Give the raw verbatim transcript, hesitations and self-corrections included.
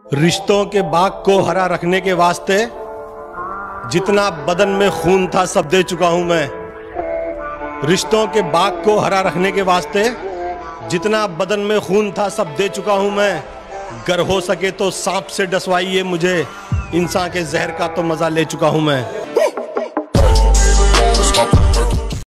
रिश्तों के बाग को हरा रखने के वास्ते जितना बदन में खून था सब दे चुका हूं मैं। रिश्तों के बाग को हरा रखने के वास्ते जितना बदन में खून था सब दे चुका हूं मैं। गर हो सके तो सांप से डसवाइए मुझे, इंसान के जहर का तो मजा ले चुका हूं मैं।